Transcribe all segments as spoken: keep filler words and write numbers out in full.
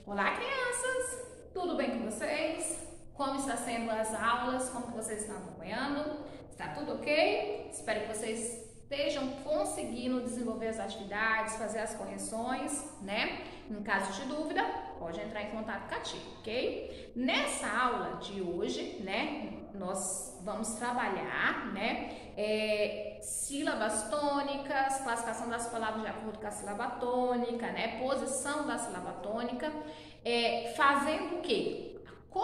Olá, crianças! Tudo bem com vocês? Como está sendo as aulas? Como vocês estão acompanhando? Está tudo ok? Espero que vocês estejam conseguindo desenvolver as atividades, fazer as correções, né? Em caso de dúvida, pode entrar em contato com a tia, ok? Nessa aula de hoje, né, nós vamos trabalhar, né, é, sílabas tônicas, classificação das palavras de acordo com a sílaba tônica, né, posição da sílaba tônica, é, fazendo o quê?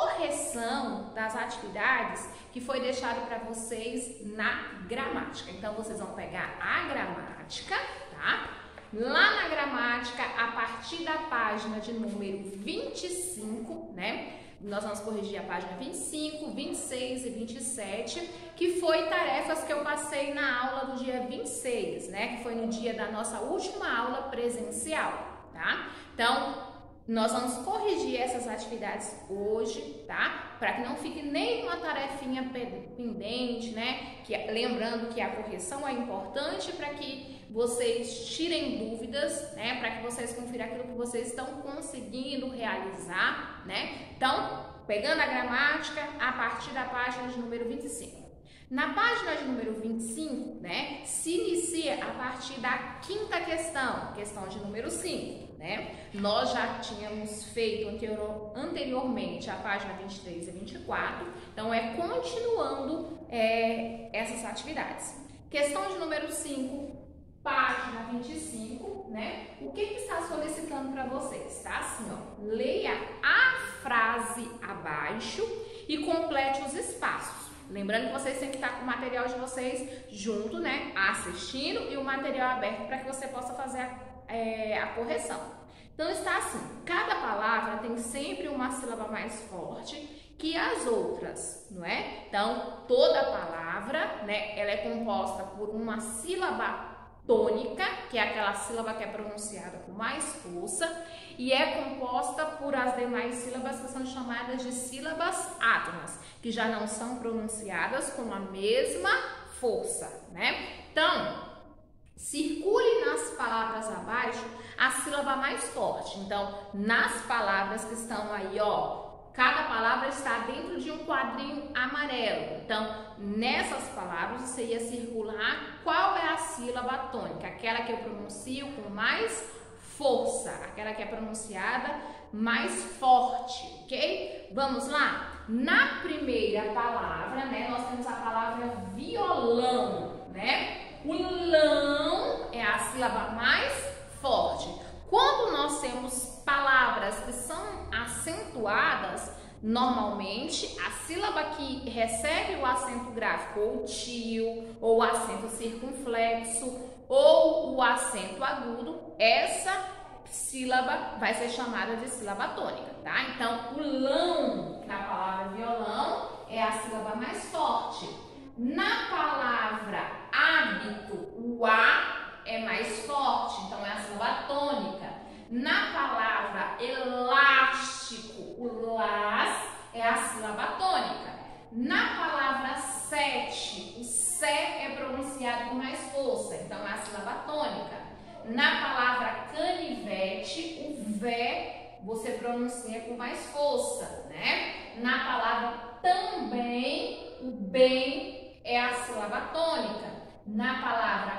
Correção das atividades que foi deixado para vocês na gramática. Então, vocês vão pegar a gramática, tá? Lá na gramática, a partir da página de número vinte e cinco, né? Nós vamos corrigir a página vinte e cinco, vinte e seis e vinte e sete, que foi tarefas que eu passei na aula do dia vinte e seis, né? Que foi no dia da nossa última aula presencial, tá? Então, nós vamos corrigir essas atividades hoje, tá? Para que não fique nenhuma tarefinha pendente, né? Que, lembrando que a correção é importante para que vocês tirem dúvidas, né? Para que vocês confiram aquilo que vocês estão conseguindo realizar, né? Então, pegando a gramática a partir da página de número vinte e cinco. Na página de número vinte e cinco, né, se inicia a partir da quinta questão, questão de número cinco, né? Nós já tínhamos feito anterior, anteriormente a página vinte e três e vinte e quatro, então é continuando é, essas atividades. Questão de número cinco, página vinte e cinco, né? O que, que está solicitando para vocês? Tá assim, ó, leia a frase abaixo e complete os espaços. Lembrando que vocês têm que estar com o material de vocês junto, né? Assistindo e o material aberto para que você possa fazer a, é, a correção. Então está assim, cada palavra tem sempre uma sílaba mais forte que as outras, não é? Então, toda palavra, né, ela é composta por uma sílaba tônica, que é aquela sílaba que é pronunciada com mais força, e é composta por as demais sílabas que são chamadas de sílabas átonas, que já não são pronunciadas com a mesma força, né? Então, circule nas palavras abaixo a sílaba mais forte. Então, nas palavras que estão aí, ó, cada palavra está dentro de um quadrinho amarelo. Então, nessas palavras, você ia circular qual é a sílaba tônica, aquela que eu pronuncio com mais força, aquela que é pronunciada mais forte, ok? Vamos lá? Na primeira palavra, né, nós temos a palavra violão, né? O lão é a sílaba mais forte. Quando nós temos palavras que são acentuadas, normalmente a sílaba que recebe o acento gráfico, ou tio, ou o acento circunflexo, ou o acento agudo, essa sílaba vai ser chamada de sílaba tônica, tá? Então, o lão na palavra violão é a sílaba mais forte. Na palavra hábito, o A é mais forte, então é a sílaba tônica. Na palavra elástico, o Las é a sílaba tônica. Na palavra sete, o Sé é pronunciado com mais força, então é a sílaba tônica. Na palavra canivete, o Vé você pronuncia com mais força, né? Na palavra também, o bem é a sílaba tônica. Na palavra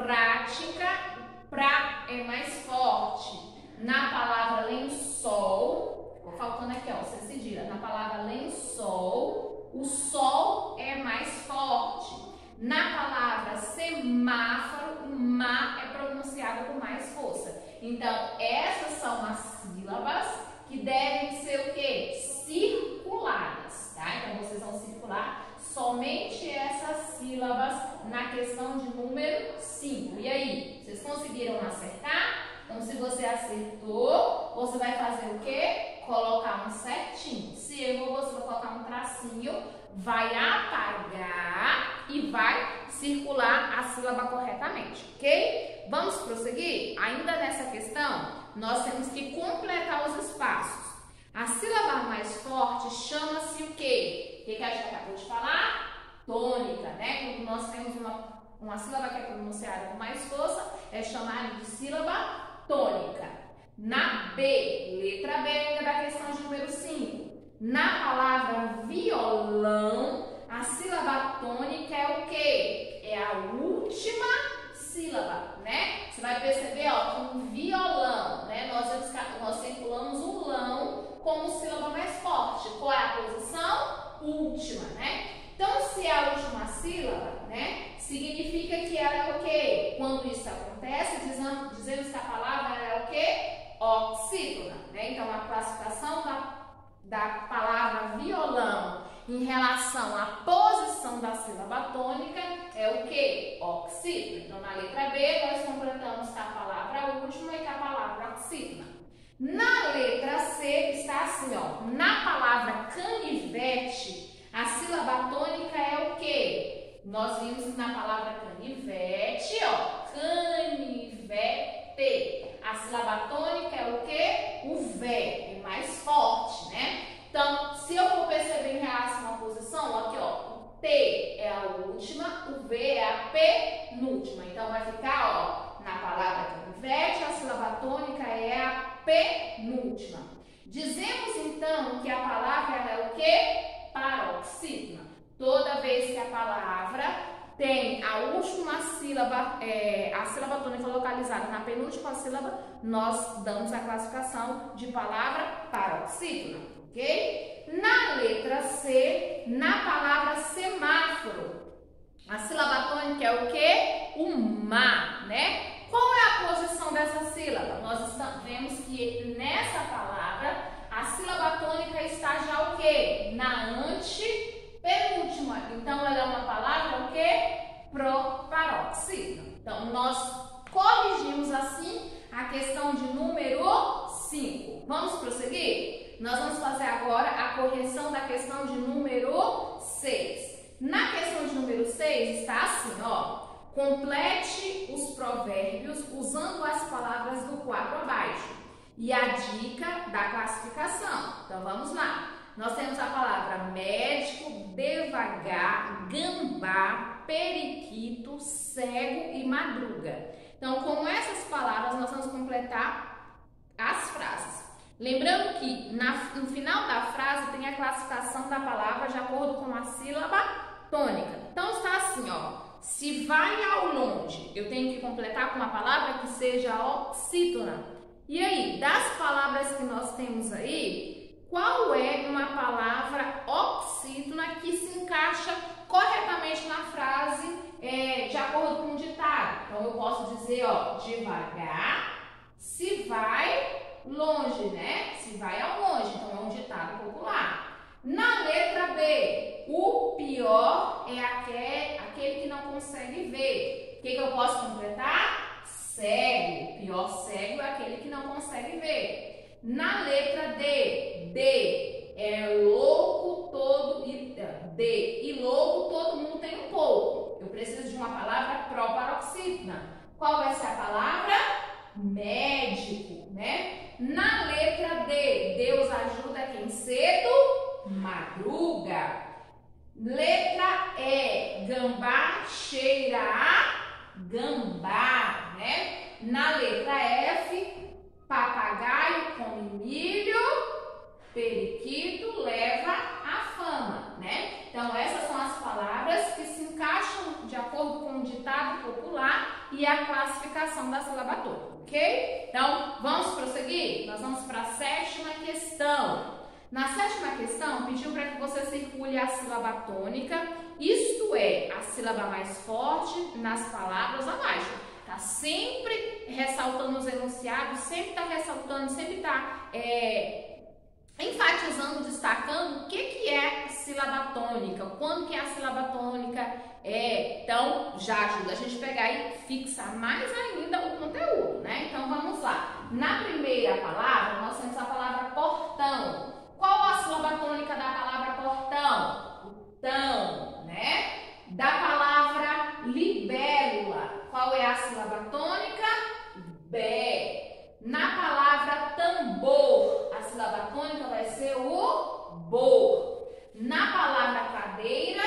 prática, o Pra é mais forte. Na palavra lençol, ficou faltando aqui, ó, você cedilha. Na palavra lençol, o Sol é mais forte. Na palavra semáforo, o Má é pronunciado com mais força. Então, essas são as sílabas que devem ser o quê? Circuladas, tá? Então, vocês vão circular somente essas sílabas na questão de número cinco. E aí, vocês conseguiram acertar? Então, se você acertou, você vai fazer o quê? Colocar um certinho. Se errou, você vai colocar um tracinho, vai apagar e vai circular a sílaba corretamente, ok? Vamos prosseguir? Ainda nessa questão, nós temos que completar os espaços. A sílaba mais forte chama-se o quê? O que, que a gente acabou de falar? Tônica, né? Quando nós temos uma, uma sílaba que é pronunciada com mais força, é chamada de sílaba tônica. Na B, letra B ainda da questão de número cinco. Na palavra violão, a sílaba tônica é o quê? É a última sílaba, né? Você vai perceber, ó, que um violão, né? Nós, nós circulamos o lão como sílaba mais forte. Qual é a posição? Última, né? Então, se é a última sílaba, né? Significa que ela é o quê? Quando isso acontece, dizendo, dizendo que a palavra é o quê? Oxítona, né? Então, a classificação da, da palavra violão em relação à posição da sílaba tônica é o quê? Oxítona. Então, na letra B, nós completamos com a palavra última e com a palavra oxítona. Na letra C, está assim, ó. Na palavra canivete, a sílaba tônica é o quê? Nós vimos na palavra canivete, ó. Canivete. A sílaba tônica é o quê? O vé, é mais forte, né? Então, se eu for perceber em relação à posição, aqui, ó, o T é a última, o V é a penúltima. Então, vai ficar, ó, na palavra canivete, a sílaba tônica é a penúltima. Dizemos, então, que a palavra ela é o quê? Paroxítona. Toda vez que a palavra tem a última sílaba, é, a sílaba tônica localizada na penúltima sílaba, nós damos a classificação de palavra paroxítona, ok? Na letra C, na palavra semáforo, a sílaba tônica é o quê? O má, né? Qual é a posição dessa sílaba? Nós estamos, vemos que nessa palavra, a sílaba tônica está já o quê? Na antepenúltima. Então, ela é uma palavra o quê? Proparoxítona. Então, nós corrigimos assim a questão de número cinco. Vamos prosseguir? Nós vamos fazer agora a correção da questão de número seis. Na questão de número seis está assim, ó. Complete os provérbios usando as palavras do quadro abaixo. E a dica da classificação. Então, vamos lá. Nós temos a palavra médico, devagar, gambá, periquito, cego e madruga. Então, com essas palavras, nós vamos completar as frases. Lembrando que na, no final da frase tem a classificação da palavra de acordo com a sílaba tônica. Então, está assim, ó. Se vai ao longe, eu tenho que completar com uma palavra que seja oxítona. E aí, das palavras que nós temos aí, qual é uma palavra oxítona que se encaixa corretamente na frase é, de acordo com o ditado? Então, eu posso dizer, ó, devagar, se vai longe, né? Se vai ao longe, então é um ditado popular. Na letra B, o pior é aquele, aquele que não consegue ver. O que, que eu posso completar? Cego. O pior cego é aquele que não consegue ver. Na letra D, D é louco todo e D e louco todo mundo tem um pouco. Eu preciso de uma palavra proparoxítona. Qual vai ser a palavra? Médico, né? Na letra D, Deus ajuda quem cedo madruga. Letra E, gambá cheira a gambá, né? Na letra F, papagaio come milho, periquito leva a fama, né? Então, essas são as palavras que se encaixam de acordo com o ditado popular e a classificação da sílaba tônica, ok? Então, vamos prosseguir? Nós vamos para a sétima questão. Na sétima questão, pediu para que você circule a sílaba tônica, isto é, a sílaba mais forte nas palavras abaixo. Tá sempre ressaltando os enunciados, sempre está ressaltando, sempre está é, enfatizando, destacando o que, que é sílaba tônica, quando que é a sílaba tônica é. Então, já ajuda a gente pegar e fixar mais ainda o conteúdo, né? Então, vamos lá. Na primeira palavra, nós temos a palavra portão. Qual a sílaba tônica da palavra portão? O tão, né? Da palavra libélula, qual é a sílaba tônica? Bé. Na palavra tambor, a sílaba tônica vai ser o bor. Na palavra cadeira,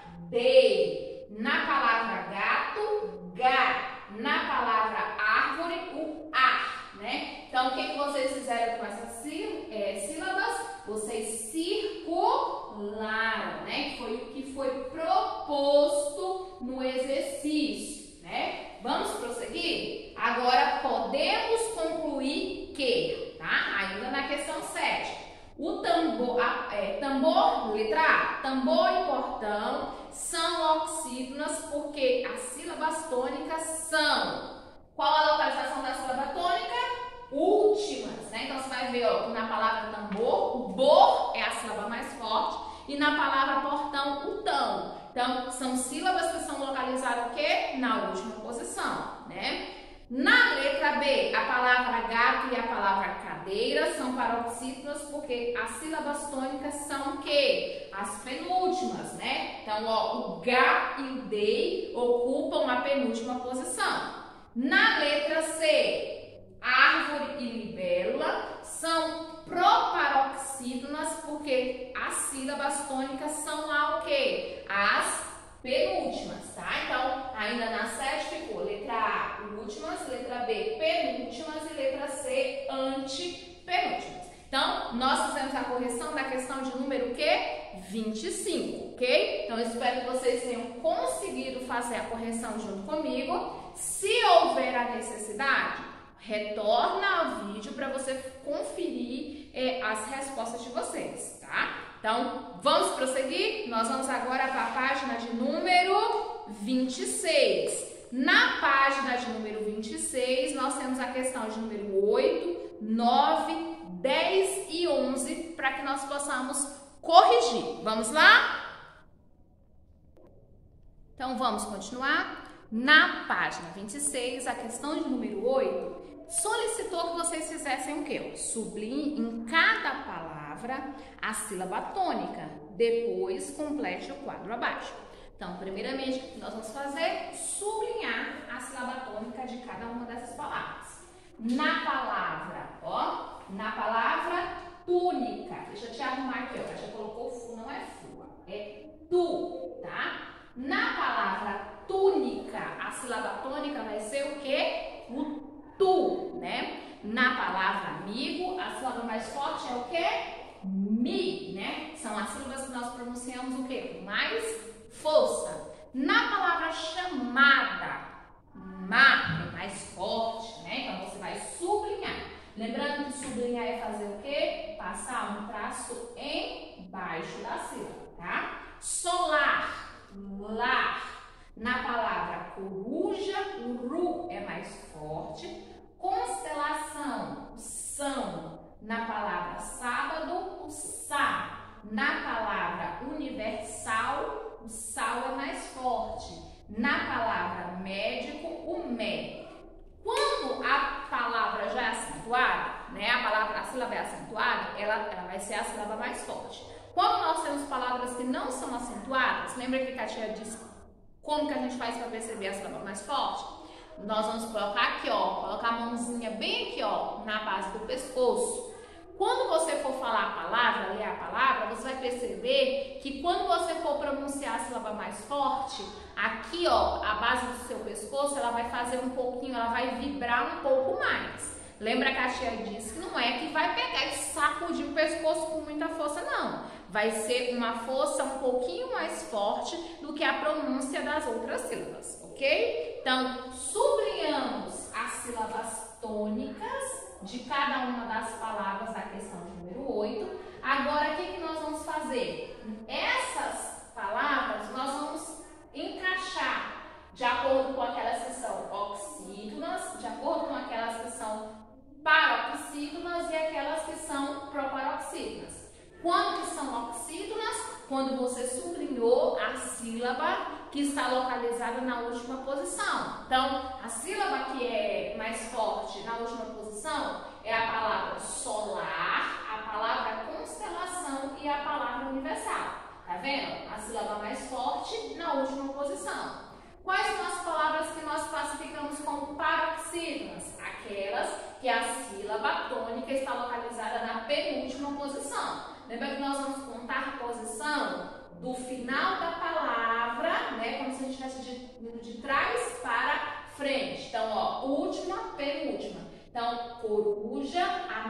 de. Na palavra gato, gá. Na palavra árvore, o ar, né? Então, Então, o que, que vocês fizeram com essas sílabas? Vocês circularam, né? Foi o que foi proposto no exercício, né? Vamos prosseguir? Agora, podemos concluir que, tá? Ainda na questão sete. O tambor, a, é, tambor, letra A, tambor e portão são oxítonas porque as sílabas tônicas são. Qual a localização da sílaba tônica? Últimas, né? Então você vai ver, ó, que na palavra tambor, o bor é a sílaba mais forte e na palavra portão, o tão. Então, são sílabas que são localizadas o quê? Na última posição, né? Na letra B, a palavra gato e a palavra cadeira são paroxítonas porque as sílabas tônicas são o quê? As penúltimas, né? Então, ó, o G e o D ocupam a penúltima posição. Na letra C, árvore e libélula são proparoxítonas porque as sílabas tônicas são a o quê? As penúltimas, tá? Então, ainda na sete ficou letra A, últimas, letra B, penúltimas e letra C, antepenúltimas. Então, nós fizemos a correção da questão de número quê? vinte e cinco, ok? Então, eu espero que vocês tenham conseguido fazer a correção junto comigo. Se houver a necessidade, retorna ao vídeo para você conferir é, as respostas de vocês, tá? Então, vamos prosseguir? Nós vamos agora para a página de número vinte e seis. Na página de número vinte e seis, nós temos a questão de número oito, nove, dez e onze para que nós possamos corrigir. Vamos lá? Então, vamos continuar. Na página vinte e seis, a questão de número oito solicitou que vocês fizessem o quê? Sublinhe em cada palavra a sílaba tônica, depois complete o quadro abaixo. Então, primeiramente, o que nós vamos fazer? Sublinhar a sílaba tônica de cada uma dessas palavras. Na palavra, ó, na palavra túnica, deixa eu te arrumar aqui, ó, já colocou fu, não é fu, é tu, tá? Na palavra túnica, a sílaba tônica vai ser o quê? O tu, né? Na palavra amigo, a sílaba mais forte é o quê? Mi, né? São as sílabas que nós pronunciamos o quê? Com mais força. Na palavra chamada, ma é mais forte, né? Então você vai sublinhar. Lembrando que sublinhar é fazer o quê? Passar um traço embaixo da sílaba, tá? Solar, lar. Na palavra coruja, o ru é mais forte. Constelação, são. Na palavra sábado, o sa. Na palavra universal, o sal é mais forte. Na palavra médico, o mé. Quando a palavra já é acentuada, né, a palavra, a sílaba é acentuada, ela, ela vai ser a sílaba mais forte. Quando nós temos palavras que não são acentuadas, lembra que a tia disse como que a gente faz para perceber a sílaba mais forte? Nós vamos colocar aqui, ó, colocar a mãozinha bem aqui, ó, na base do pescoço. Quando você for falar a palavra, ler a palavra, você vai perceber que quando você for pronunciar a sílaba mais forte, aqui, ó, a base do seu pescoço, ela vai fazer um pouquinho, ela vai vibrar um pouco mais. Lembra que a tia disse que não é que vai pegar e sacudir o pescoço com muita força, não. Vai ser uma força um pouquinho mais forte do que a pronúncia das outras sílabas, ok? Então, sublinhamos as sílabas tônicas de cada uma das palavras da questão de número oito. Agora, o que, que nós vamos fazer? Essas palavras nós vamos encaixar de acordo com aquelas que são oxítonas, de acordo com aquelas que são paroxítonas e aquelas que são proparoxítonas. Quando que são oxítonas? Quando você sublinhou a sílaba que está localizada na última posição. Então, a sílaba que é mais forte na última posição é a palavra solar, a palavra constelação e a palavra universal. Tá vendo? A sílaba mais forte na última posição. Quais são as palavras que nós classificamos como paroxítonas? Aquelas que a sílaba tônica está localizada na penúltima posição. Lembra que nós vamos contar a posição do final da palavra, né? Como se a gente estivesse de, de trás para frente. Então, ó, última, penúltima. Então, coruja,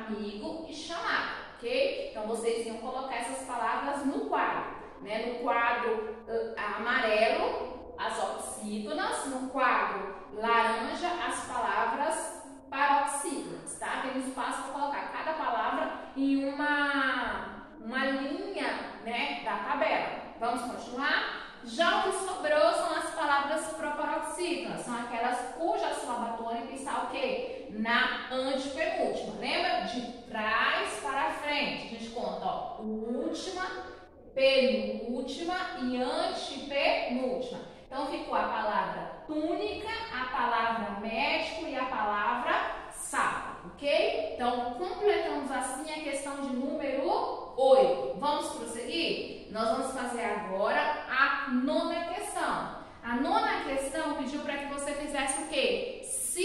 amigo e chamado, ok? Então vocês iam colocar essas palavras no quadro, né? No quadro uh, amarelo, as oxítonas, no quadro laranja, as palavras paroxítonas, tá? Tem um espaço para colocar cada palavra em uma, uma linha, né, da tabela. Vamos continuar? Já o que sobrou são as palavras proparoxítonas, são aquelas cuja sílaba tônica está o quê? Na antepenúltima. Lembra? De trás para frente. A gente conta, ó, última, penúltima e antepenúltima. Então ficou a palavra túnica, a palavra médico e a palavra sapo, ok? Então completamos assim a questão de número oito. Vamos prosseguir? Nós vamos fazer agora a nona questão. A nona questão pediu para que você fizesse o quê?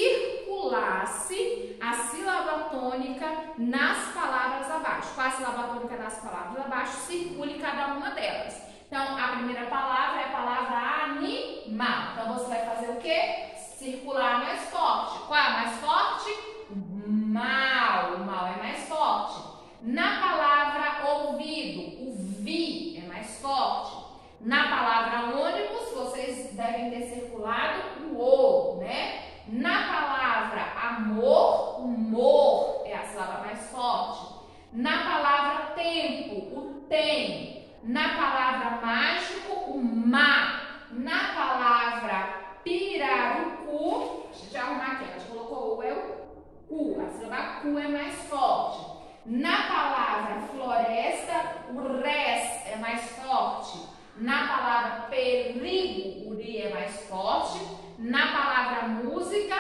Circulasse a sílaba tônica nas palavras abaixo. Qual a sílaba tônica nas palavras abaixo? Circule cada uma delas. Então, a primeira palavra é a palavra animal. Então, você vai fazer o quê? Circular mais forte. Qual é a mais forte? Mal. O mal é mais forte. Na palavra ouvido, o vi é mais forte. Na palavra ônibus, vocês devem ter circulado o o, né? Na palavra amor, o mor é a sílaba mais forte. Na palavra tempo, o tem. Na palavra mágico, o má. Na palavra pirarucu, deixa eu arrumar aqui, a gente colocou o eu, cu. A sílaba cu é mais forte. Na palavra floresta, o res é mais forte. Na palavra perigo, o ri é mais forte. Na palavra música,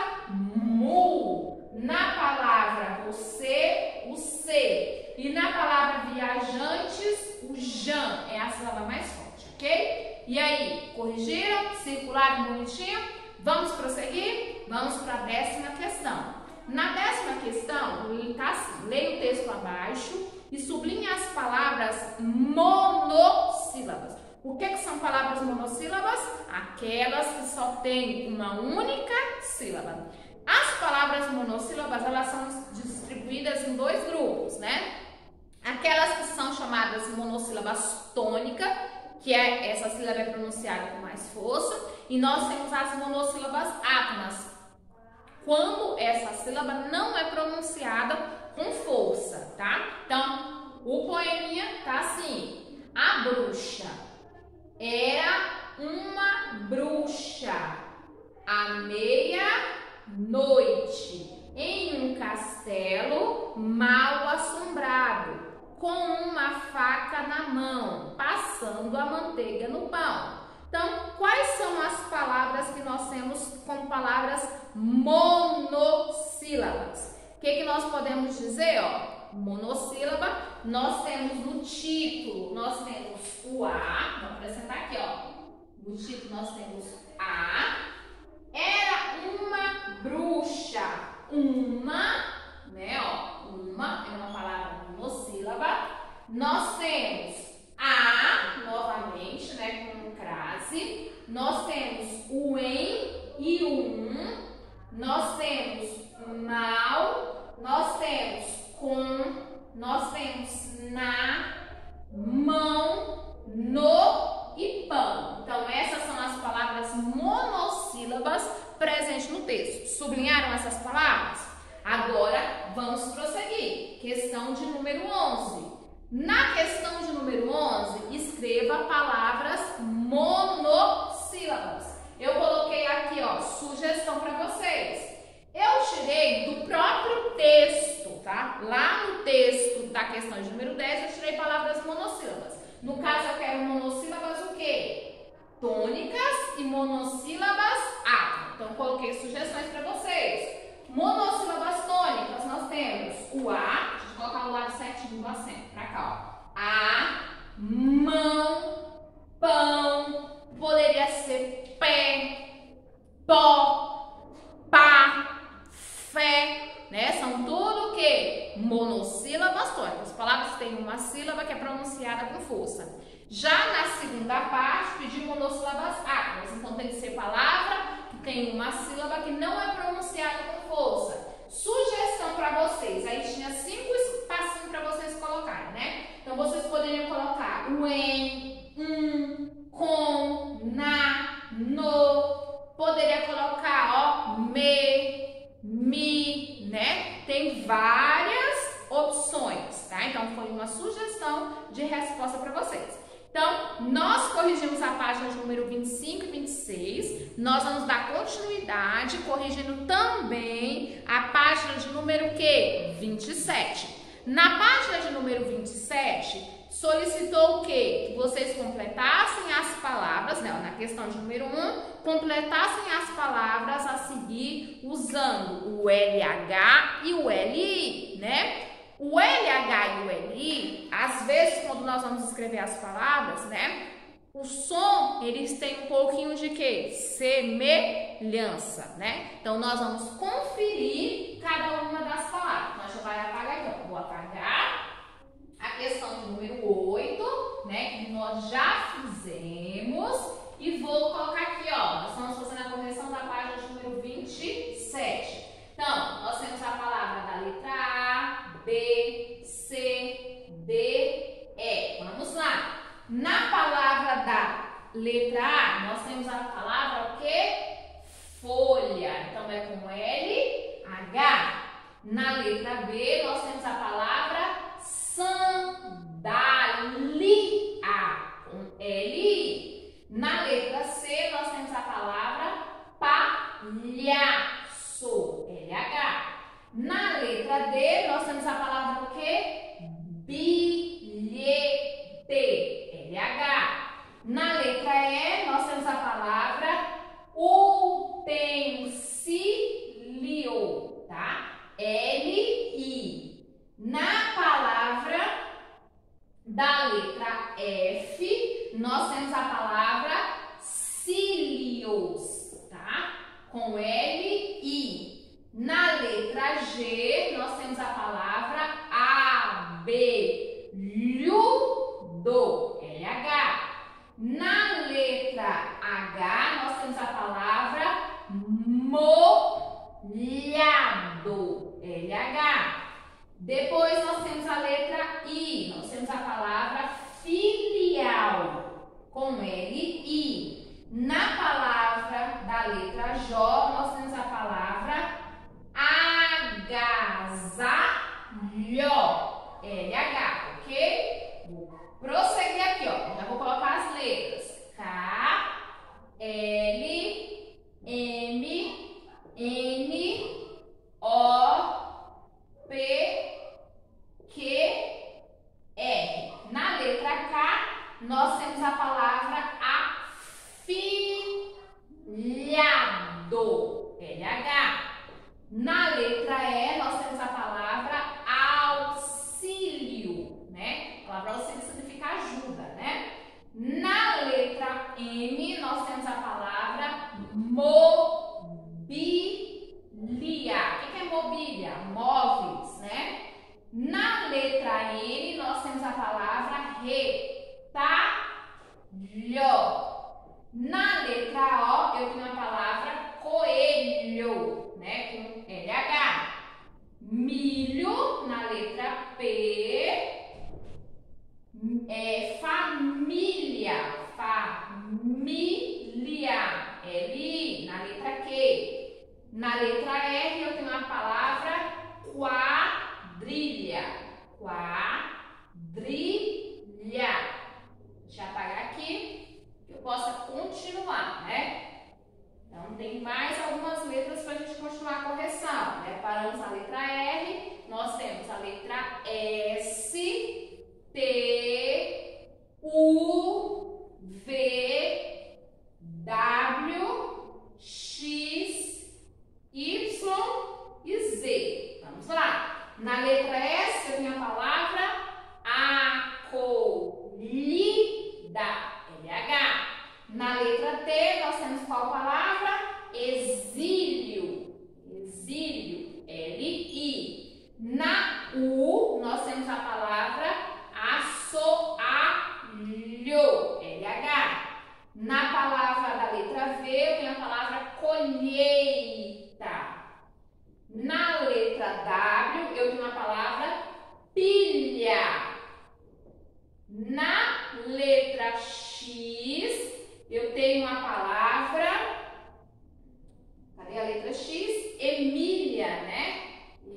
mu. Na palavra você, o se. E na palavra viajantes, o jan é a sílaba mais forte, ok? E aí, corrigiram? Circularam bonitinho? Vamos prosseguir? Vamos para a décima questão. Na décima questão, tá assim, leia o texto abaixo e sublinhe as palavras monossílabas. O que, que são palavras monossílabas? Aquelas que só têm uma única sílaba. As palavras monossílabas, elas são distribuídas em dois grupos, né? Aquelas que são chamadas monossílabas tônica, que é essa sílaba é pronunciada com mais força, e nós temos as monossílabas átonas, quando essa sílaba não é pronunciada com força, tá? Então, o poeminha tá assim: a bruxa era uma bruxa à meia-noite em um castelo mal assombrado, com uma faca na mão, passando a manteiga no pão. Então, quais são as palavras que nós temos como palavras monossílabas? O que, que nós podemos dizer, ó? Monossílaba, nós temos no título, nós temos o A, vamos acrescentar aqui, ó. No título nós temos A. Era uma bruxa. Uma, né, ó. Uma é uma palavra monossílaba. Nós temos a, novamente, né, com um crase. Nós temos o em e o um. Nós temos mal. Nós temos com. Nós temos na, mão, no e pão. Então, essas são as palavras monossílabas presentes no texto. Sublinharam essas palavras? Agora, vamos prosseguir. Questão de número onze. Na questão de número onze, escreva palavras monossílabas. Eu coloquei aqui, ó, sugestão para vocês. Eu tirei do próprio texto, tá? Lá no texto da questão de número dez, eu tirei palavras monossílabas. No caso, eu quero monossílabas o quê? Tônicas e monossílabas átonas. Então, coloquei sugestões para vocês. Monossílabas tônicas, nós temos o A, deixa eu colocar o lado certinho do acento, pra cá, ó. A, mão, pão, poderia ser pé, pó, pá, fé, né? São tudo o quê? Monossílabas tônicas. As palavras têm uma sílaba que é pronunciada com força. Já na segunda parte, pedi monossílabas átonas. Então, tem que ser palavra que tem uma sílaba que não é pronunciada com força. Sugestão para vocês. Aí tinha cinco né, tem várias opções, tá? Então foi uma sugestão de resposta para vocês. Então, nós corrigimos a página de número vinte e cinco e vinte e seis, nós vamos dar continuidade, corrigindo também a página de número que? vinte e sete. Na página de número vinte e sete, solicitou o quê? Que vocês completassem as palavras, né? Na questão de número um, completassem as palavras a seguir usando o L H e o L I, né? O L H e o L I, às vezes, quando nós vamos escrever as palavras, né? O som, eles têm um pouquinho de quê? Semelhança, né? Então, nós vamos conferir cada uma das palavras. Nós já vai apagar aqui, ó. Vou apagar a questão de número oito, né? Que nós já fizemos. E vou colocar aqui, ó. Nós estamos fazendo a correção da página de número vinte e sete. Então, nós temos a palavra da letra A, B, C, D, E. Vamos lá. Na palavra da letra A, nós temos a palavra o quê? Folha. Então, é com L, H. Na letra B, nós temos a palavra sandália, com L, I. Na letra C, nós temos a palavra palhaço, L H. Na letra D, nós temos a palavra o quê? Bilhete, L H. Na letra E, nós temos a palavra utensílio, tá? L I. Na palavra da letra F, nós temos a palavra cílios, tá? Com L I. Na letra G, nós temos a palavra abelhudo, L H. Na letra H, nós temos a palavra molhado, L H. Depois nós temos a letra I, nós temos a palavra filial, com L I. Na palavra da letra J, nós temos a palavra agasalho, L H, ok? Vou prosseguir aqui, ó. Já vou colocar as letras. K, L, M, N, O, P, Q, R. Na letra K, nós temos a palavra afilhado, L H. Na letra E, nós temos a palavra auxílio, né? A palavra auxílio significa ajuda, né? Na letra M, nós temos a palavra mobília. O que é mobília? Móveis, né? Na letra N, nós temos a palavra retalho. Na letra O, eu tenho a palavra coelho, né? Com L H. Milho, na letra P, é família, família, L I. Na letra Q. Na letra R, eu tenho a palavra quadrilha, quadrilha. Deixa eu apagar aqui, que eu possa continuar, né? Então, tem mais algumas letras para a gente continuar a correção, né? Paramos a letra R, nós temos a letra S, T, U, V, W, X, Y e Z. Vamos lá. Na letra S, eu tenho a palavra acolhida, L H. Na letra T, nós temos qual palavra? Exílio, exílio, L I. Na U, nós temos a palavra assoalho, L H. Na palavra da letra V, eu tenho a palavra colheita. Na letra W, eu tenho a palavra pilha. Na letra X, eu tenho a palavra, cadê a letra X? Emília, né?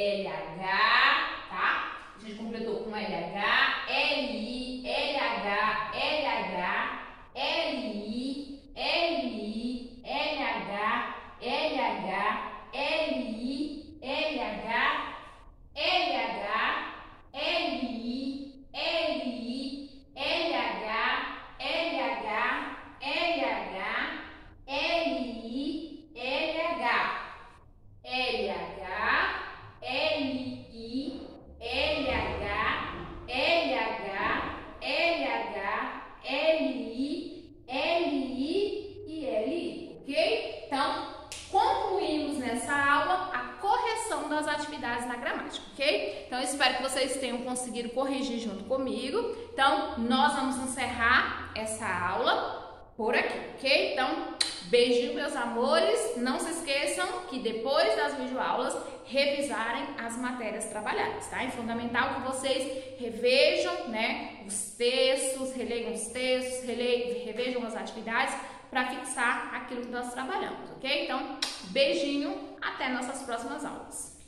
L H, tá? A gente completou com L H, L I, L H, L H, L I, L I, L H, L H, L I, L H, L H, L I, L I, L H, L H, L H, L I, L H, L H, L I, L H, L H, L H, L I, L I e L I, ok? Então, concluímos nessa aula a correção das atividades na gramática, ok? Então, eu espero que vocês tenham conseguido corrigir junto comigo. Então, nós vamos encerrar essa aula por aqui, ok? Então, beijinho, meus amores. Não se esqueçam que depois das videoaulas, revisarem as matérias trabalhadas, tá? É fundamental que vocês revejam, né, os textos, releiam os textos, rele... revejam as atividades para fixar aquilo que nós trabalhamos, ok? Então, beijinho, até nossas próximas aulas.